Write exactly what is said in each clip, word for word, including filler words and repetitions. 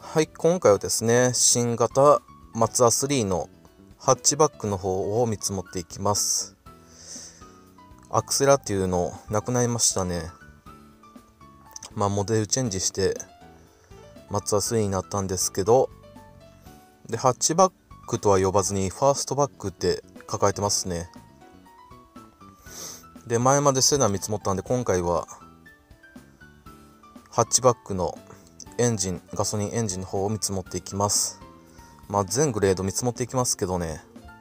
はい、今回はですね、新型マツダスリーのハッチバックの方を見積もっていきます。アクセラっていうのなくなりましたね。まあモデルチェンジしてマツダスリーになったんですけど、でハッチバックとは呼ばずにファーストバックって書かれてますね。で前までセダン見積もったんで、今回はハッチバックのエンジンガソリンエンジンの方を見積もっていきます。まあ全グレード見積もっていきますけどね、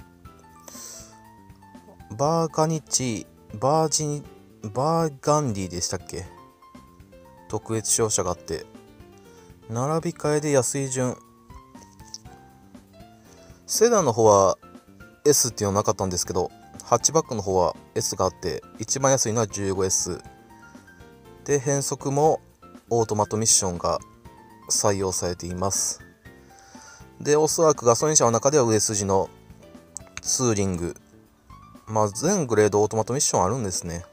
バーガニチバージンバーガンディでしたっけ、特別商社があって、並び替えで安い順、セダンの方は エス っていうのなかったんですけど、ハッチバックの方は エス があって、一番安いのは じゅうごエス で、変速もオートマトミッションが採用されています。でおそらくガソリン車の中では売れ筋のツーリング、まあ全グレードオートマトミッションあるんですね。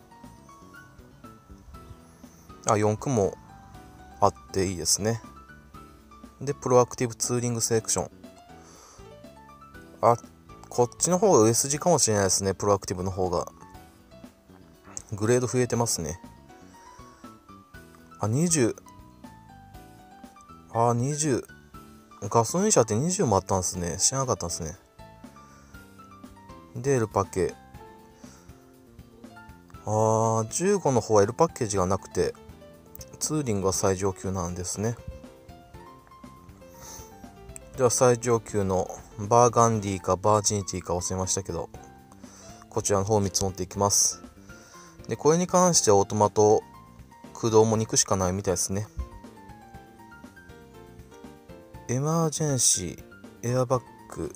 あ、よん区もあっていいですね。でプロアクティブツーリングセレクション、あ、こっちの方が売れ筋かもしれないですね。プロアクティブの方がグレード増えてますね。あ、にじゅう、あ、にじゅう、ガソリン車ってにじゅうもあったんですね。知らなかったんですね。で L パッケー、あーじゅうごの方は L パッケージがなくてツーリングは最上級なんですね。では最上級のバーガンディかバージニティか忘れましたけど、こちらの方を見積もっていきます。でこれに関してはオートマト駆動もに区しかないみたいですね。エマージェンシーエアバッグ、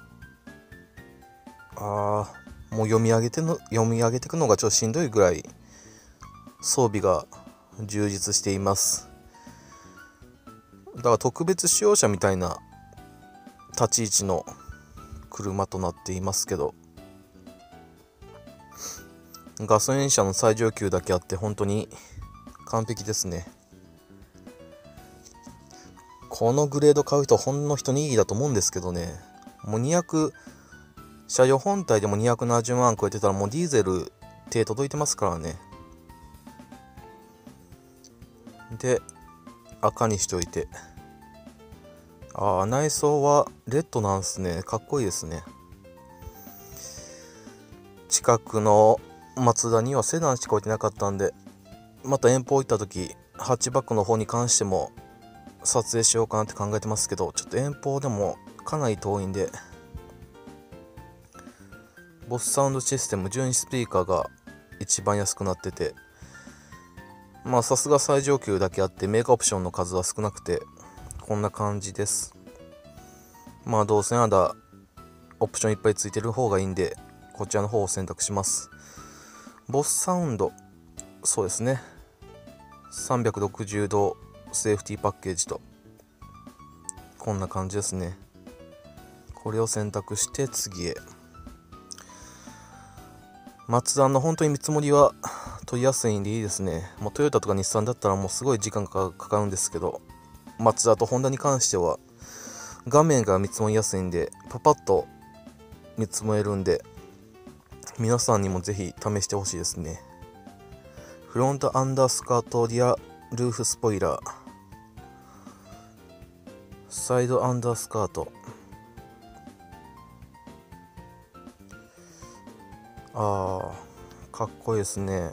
あーもう読み上げての読み上げていくのがちょっとしんどいぐらい装備が充実しています。だから特別使用車みたいな立ち位置の車となっていますけど、ガソリン車の最上級だけあって本当に完璧ですね。このグレード買う人はほんの一握りだと思うんですけどね、もうにひゃく車両本体でもにひゃくななじゅうまん超えてたらもうディーゼル手届いてますからね。で赤にしておいて、ああ内装はレッドなんすね。かっこいいですね。近くのマツダにはセダンしか置いてなかったんで、また遠方行った時ハッチバックの方に関しても撮影しようかなって考えてますけど、ちょっと遠方でもかなり遠いんで、ボスサウンドシステムじゅうにスピーカーが一番安くなってて、まあさすが最上級だけあってメーカーオプションの数は少なくてこんな感じです。まあどうせならオプションいっぱいついてる方がいいんで、こちらの方を選択します。ボスサウンド、そうですね、さんびゃくろくじゅうどセーフティーパッケージとこんな感じですね。これを選択して次へ。マツダの本当に見積もりは取りやすいんでいいですね。もうトヨタとか日産だったらもうすごい時間がかかるんですけど、マツダとホンダに関しては画面が見積もりやすいんでパパッと見積もれるんで、皆さんにもぜひ試してほしいですね。フロントアンダースカートリアルーフスポイラー、サイドアンダースカート、あーかっこいいですね。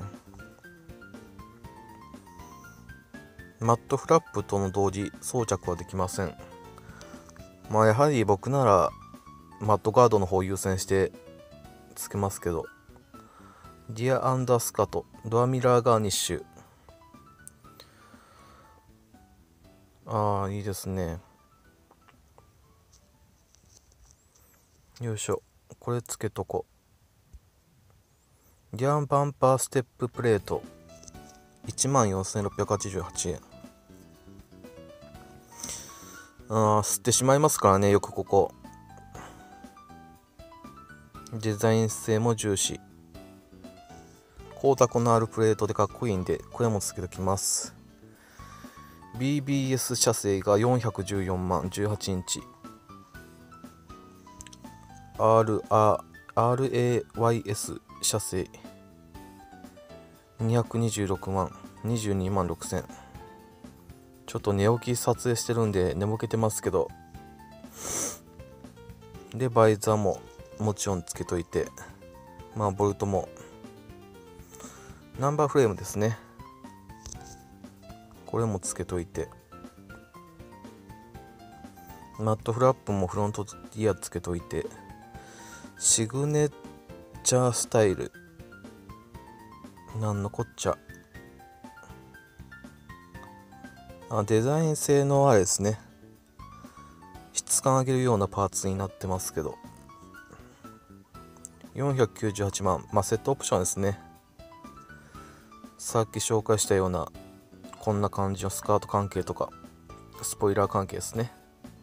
マットフラップとの同時装着はできません。まあやはり僕ならマットガードの方を優先してつけますけど、リアアンダースカート、ドアミラーガーニッシュ、ああいいですね。よいしょ、これつけとこ。リアバンパーステッププレート いちまんよんせんろっぴゃくはちじゅうはちえん。あー吸ってしまいますからね、よくここ。デザイン性も重視、光沢のあるプレートでかっこいいんでこれもつけときます。 ビービーエス 車製がよんひゃくじゅうよんまんじゅうはちインチ、 アールアールエーワイエス 車製にひゃくにじゅうろくまんにじゅうにまんろくせん。ちょっと寝起き撮影してるんで眠気てますけど、でバイザーももちろんつけといて、まあボルトもナンバーフレームですね、これもつけといて、マットフラップもフロントギアつけといて、シグネチャースタイルなんのこっちゃ、あデザイン性のあれですね、質感上げるようなパーツになってますけど、よんひゃくきゅうじゅうはちまん、まあセットオプションですね。さっき紹介したようなこんな感じのスカート関係とかスポイラー関係ですね。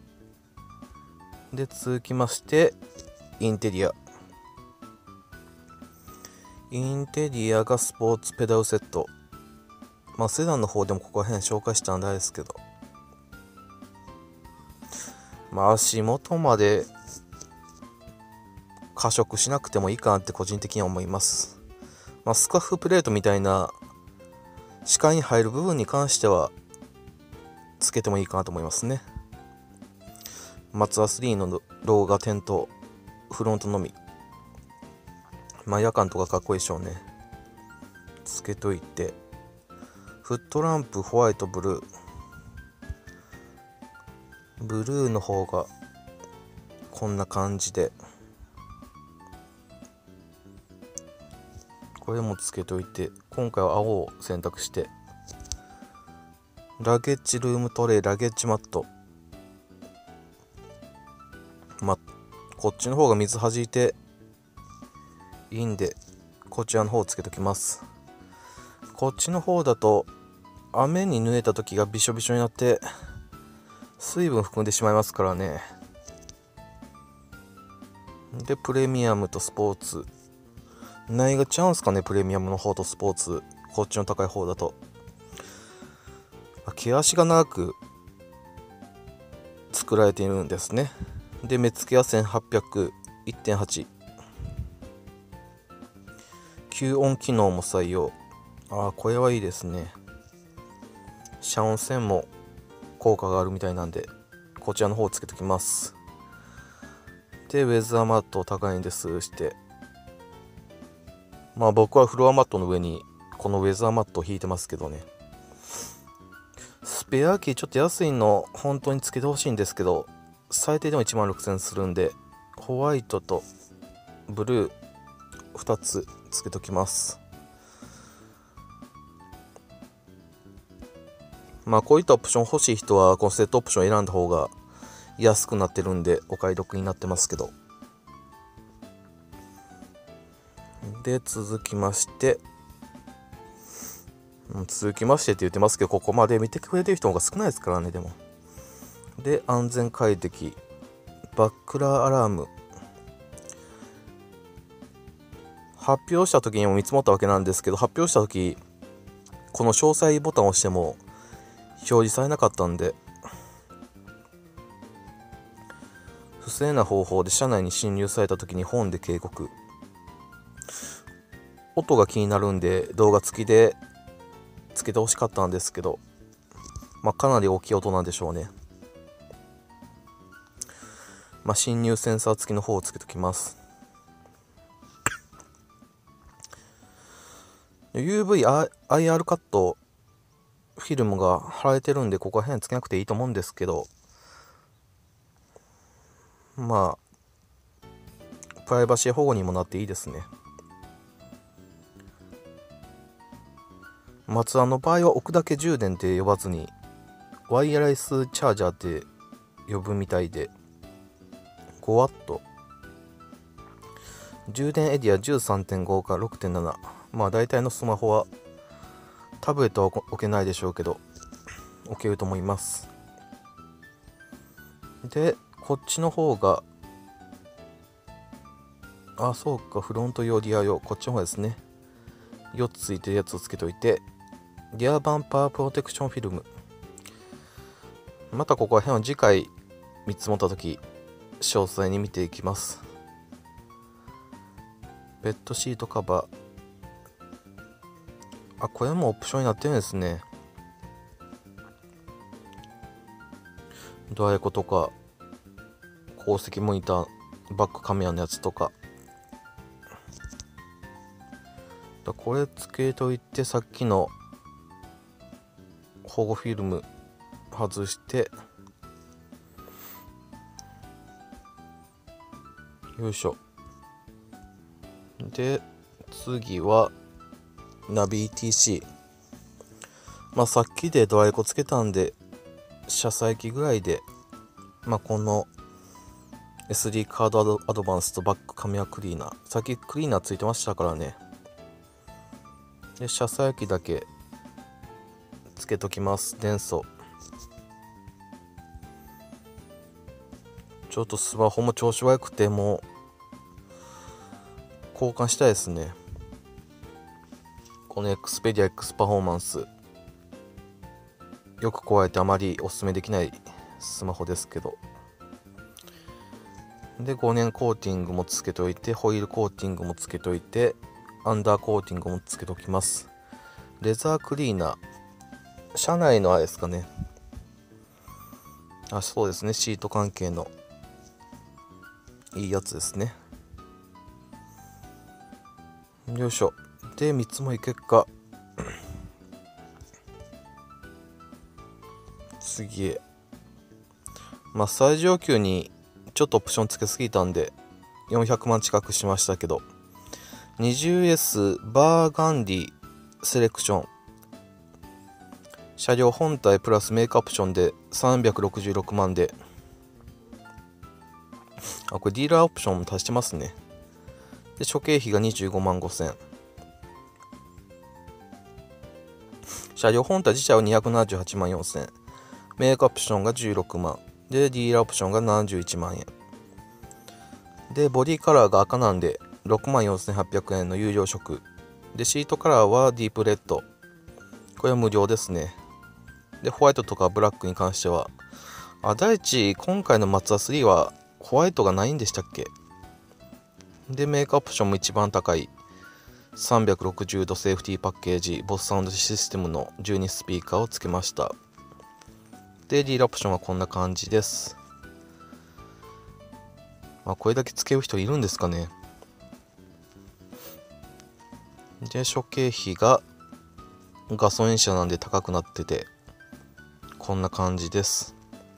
で続きましてインテリアインテリアがスポーツペダルセット、まあセダンの方でもここら辺紹介したんですけど、まあ足元まで加色しなくてもいいかなって個人的には思います。まあ、スカッフプレートみたいな視界に入る部分に関してはつけてもいいかなと思いますね。マツダスリーのローが点灯、フロントのみ、まあ夜間とかかっこいいでしょうね。つけといて、フットランプホワイトブルー、ブルーの方がこんな感じで、これもつけといて、今回は青を選択して、ラゲッジルームトレイ、ラゲッジマット、まあこっちの方が水弾いていいんで、こちらの方をつけときます。こっちの方だと雨に濡れた時がびしょびしょになって水分含んでしまいますからね。でプレミアムとスポーツ、何が違うんすかね、プレミアムの方とスポーツ、こっちの高い方だと毛足が長く作られているんですね。で目付けは せんはっぴゃく、いってんはち、 吸音機能も採用。ああこれはいいですね。遮音性も効果があるみたいなんで、こちらの方をつけておきます。でウェザーマットを高いんですして、まあ僕はフロアマットの上にこのウェザーマットを引いてますけどね。スペアキーちょっと安いの本当につけてほしいんですけど、最低でもいちまんろくせんえんするんで、ホワイトとブルーふたつつけときます。まあこういったオプション欲しい人はこのセットオプション選んだ方が安くなってるんでお買い得になってますけど。で続きまして続きましてって言ってますけど、ここまで見てくれてる人が少ないですからね。でもで安全快適、バックラーアラーム、発表した時にも見積もったわけなんですけど、発表した時この詳細ボタンを押しても表示されなかったんで、不正な方法で車内に侵入された時に本で警告、音が気になるんで動画付きでつけてほしかったんですけど、まあかなり大きい音なんでしょうね。まあ侵入センサー付きの方をつけておきます。ユーブイ アイアール カットフィルムが貼られてるんでここら辺つけなくていいと思うんですけど、まあプライバシー保護にもなっていいですね。マツダの場合は置くだけ充電って呼ばずにワイヤレスチャージャーって呼ぶみたいで、ごワット、充電エリア じゅうさんてんご から ろくてんなな、まあ大体のスマホはタブレットは置けないでしょうけど置けると思います。でこっちの方が、あそうかフロント用リア用、こっちの方ですね。よっつついてるやつをつけといて、リアバンパープロテクションフィルム、 またここら辺は次回見積もった時詳細に見ていきます。ベッドシートカバー、あ、これもオプションになってるんですね。ドアエコとか鉱石モニター、バックカメラのやつとか、これつけといて、さっきの保護フィルム外して、よいしょ。で次はナビ イーティーシー。 まあさっきでドアエコつけたんで車載機ぐらいで、まあこの エスディー カードアドバンスとバックカメラクリーナー、さっきクリーナーついてましたからね。で車載機だけつけときます。電素、ちょっとスマホも調子悪くてもう交換したいですね。この Xperia X パフォーマンスよく壊れてあまりおすすめできないスマホですけど、でごねんコーティングもつけといて、ホイールコーティングもつけといて、アンダーコーティングもつけときます。レザークリーナー、車内のあれですかね、あ、そうですね、シート関係のいいやつですね。よいしょ。で見積もり結果、次へ。まあ最上級にちょっとオプションつけすぎたんでよんひゃくまん近くしましたけど、 にじゅうエス バーガンディセレクション、車両本体プラスメーカーオプションでさんびゃくろくじゅうろくまんで、あ、これディーラーオプションも足してますね。で諸経費がにじゅうごまんごせん、車両本体自体はにひゃくななじゅうはちまんよんせん、メーカーオプションがじゅうろくまんで、ディーラーオプションがななじゅういちまんえんで、ボディカラーが赤なんでろくまんよんせんはっぴゃくえんの有料色で、シートカラーはディープレッド、これは無料ですね。でホワイトとかブラックに関しては、あ、第一今回のマツダスリーはホワイトがないんでしたっけ。でメーカーオプションも一番高いさんびゃくろくじゅうどセーフティーパッケージボスサウンドシステムのじゅうにスピーカーをつけました。でディーラーオプションはこんな感じです。まあ、これだけつける人いるんですかね。で諸経費がガソリン車なんで高くなっててこんな感じです。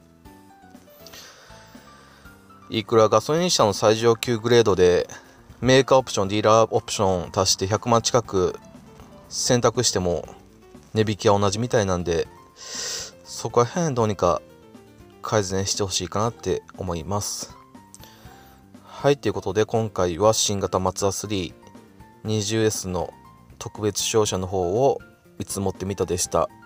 いくらガソリン車の最上級グレードでメーカーオプションディーラーオプション足してひゃくまん近く選択しても値引きは同じみたいなんで、そこら辺どうにか改善してほしいかなって思います。はい、ということで今回は新型マツダスリー にじゅうエス の特別商社の方を見積もってみたでした。